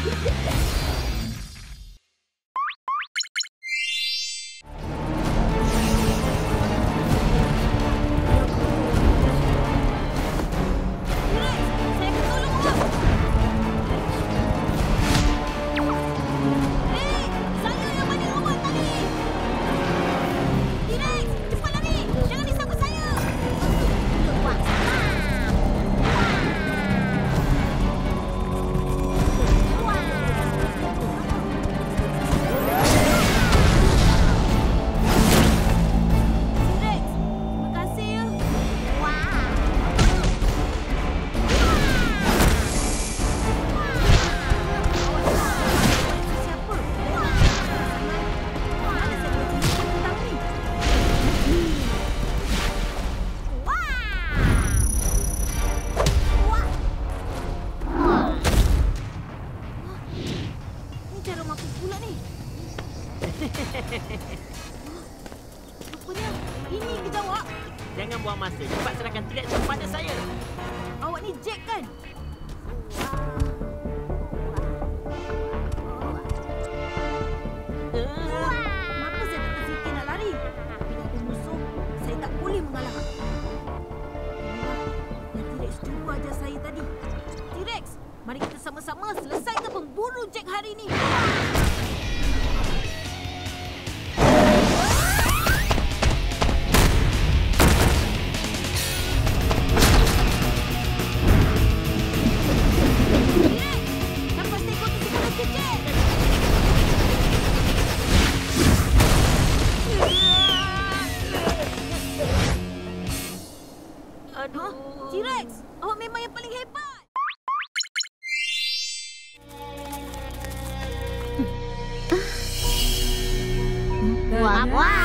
Rupanya ini kejawab. Jangan buang masa. Cepat serahkan T-Rex kepada saya. Awak ni Jack kan? Kenapa saya tak terfikir nak lari? Bila ada musuh, saya tak boleh mengalah. Inilah yang T-Rex cuba ajar saya tadi. T-Rex, mari kita sama-sama selesaikan pemburu Jack hari ini. T-Rex, awak memang yang paling hebat. Wah, wah.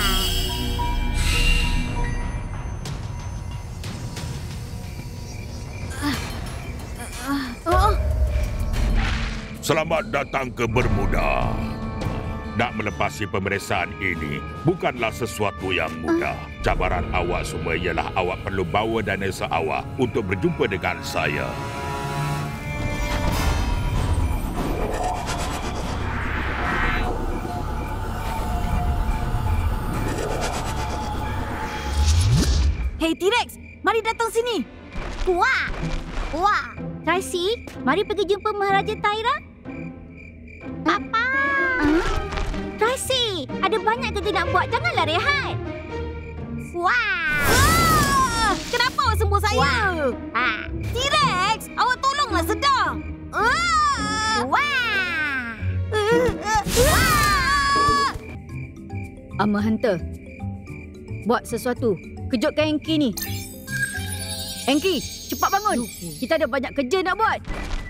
Selamat datang ke Bermuda. Nak melepasi pemeriksaan ini bukanlah sesuatu yang mudah. Cabaran awak semua ialah awak perlu bawa dinosaur awak untuk berjumpa dengan saya. Hey T-Rex, mari datang sini. Wah. Wah. Tracy, mari pergi jumpa Maharaja Tyra. Apa? Tracy, ada banyak kerja nak buat. Janganlah rehat. Wah. Kenapa awak sembur saya? T-Rex, awak tolonglah sedang. Wah. Ama Hunter, buat sesuatu. Kejutkan Enki ni. Enki, cepat bangun. Kita ada banyak kerja nak buat.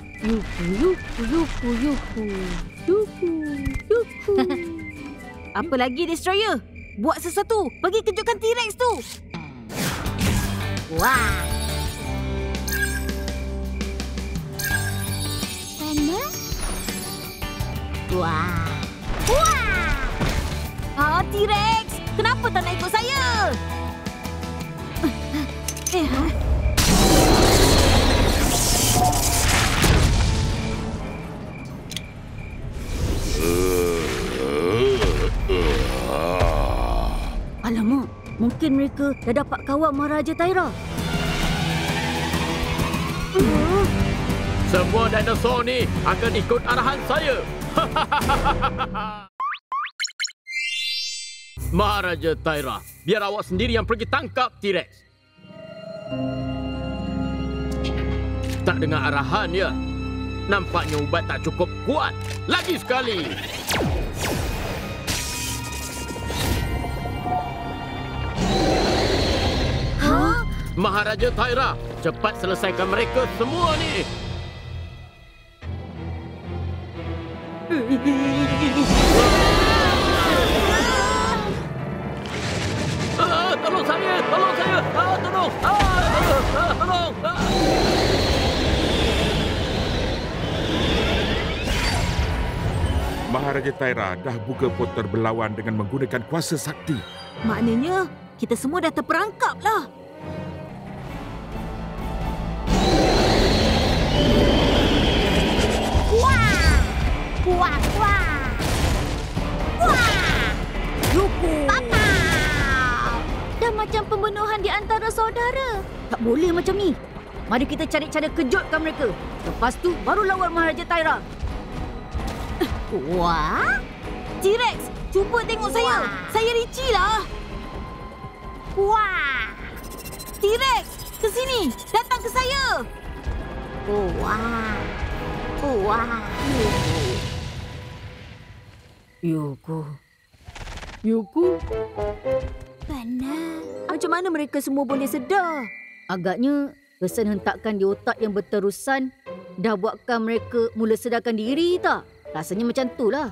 Yuhu. Apa lagi, Destroyer? Buat sesuatu. Bagi kejutkan T-Rex tu. Wah. Mana? Wah. Wah. T-Rex, kenapa tak nak ikut saya? Alamak, mungkin mereka dah dapat kawal Maharaja Tyra. Semua dinosaur ni akan ikut arahan saya. Maharaja Tyra, biar awak sendiri yang pergi tangkap T-Rex. Tak dengar arahan ya? Nampaknya ubat tak cukup kuat. Lagi sekali. Maharaja Tyra, cepat selesaikan mereka semua ni. Tolong saya! Tolong saya! Tolong! Tolong! Maharaja Tyra dah buka portal berlawan dengan menggunakan kuasa sakti. Maknanya, kita semua dah terperangkap lah. Wah. antara saudara. Tak boleh macam ni. Mari kita cari cara kejutkan mereka. Lepas tu baru lawan Maharaja Taira. Wah, T-Rex, cuba tengok saya. Wah. Saya Richie lah. wah, T-Rex, ke sini. Datang ke saya. wah, wah. Yuku. Benar. Macam mana mereka semua boleh sedar? Agaknya kesan hentakan di otak yang berterusan dah buatkan mereka mula sedarkan diri tak? Rasanya macam tu lah.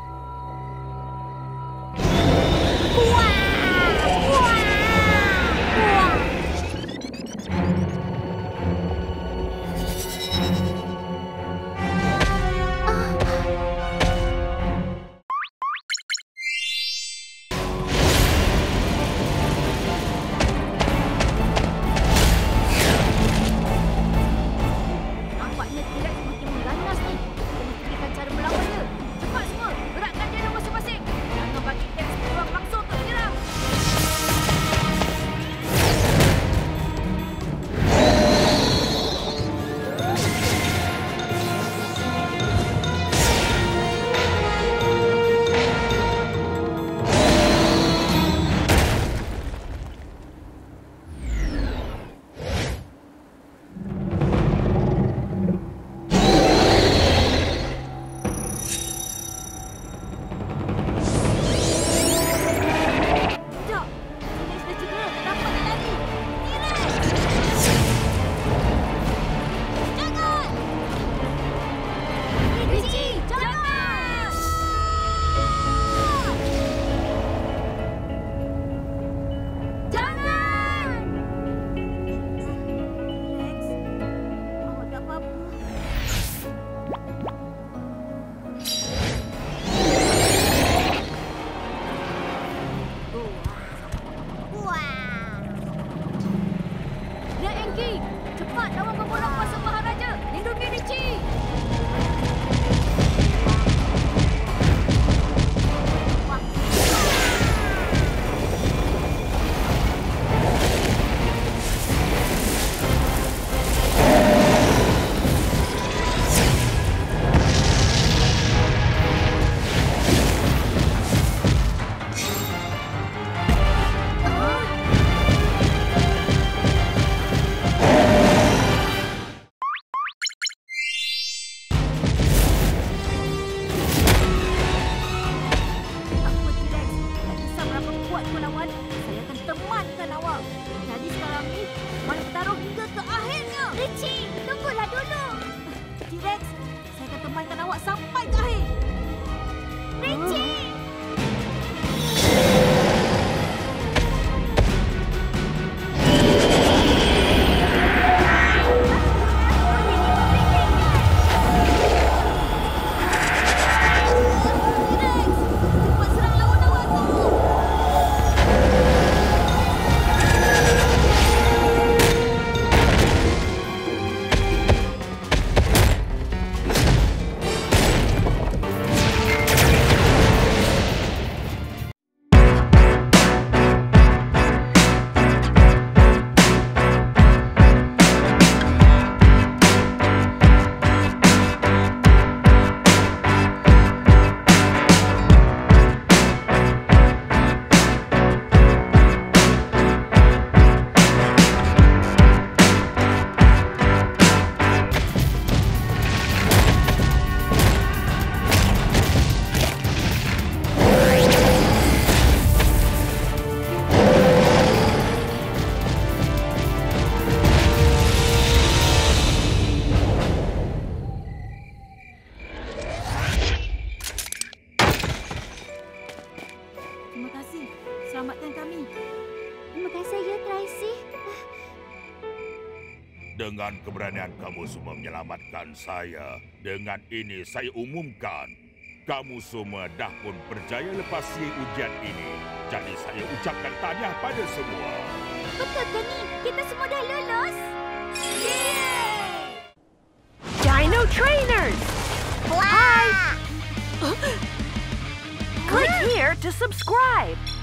Nampaknya T-Rex makin mengganas ni. Kita mesti berikan cara melawannya. Cepat semua, gerakkan dia masing-masing. Jangan bagi T-Rex peluang langsung untuk menyerang. Sekejap. T-Rex dah cedera. Dapat dia lari. T-Rex! Jangan! Richie, jangan! Jangan! T-Rex, awak tak apa-apa. Wah. Ya, Enki. Cepat lawan pembunuh kuasa Maharaja. Lindungi Richie. Tak apa, T-Rex. Tak kisah berapa kuat kau lawan, saya akan temankan awak. Jadi sekarang ni, mari bertaruh hingga ke akhirnya. Richie, tunggulah dulu. T-Rex, saya akan temankan awak sampai ke akhir. Richie. T-Rex, cepat serang lawan-lawan tu. Terima kasih. Selamatkan kami. Terima kasih ya, Tracy. Dengan keberanian kamu semua menyelamatkan saya, dengan ini saya umumkan, kamu semua dah pun berjaya lepasi ujian ini. Jadi saya ucapkan tahniah pada semua. Betul ke ni? Kita semua dah lulus. Dino Trainers! Wah! Click here to subscribe.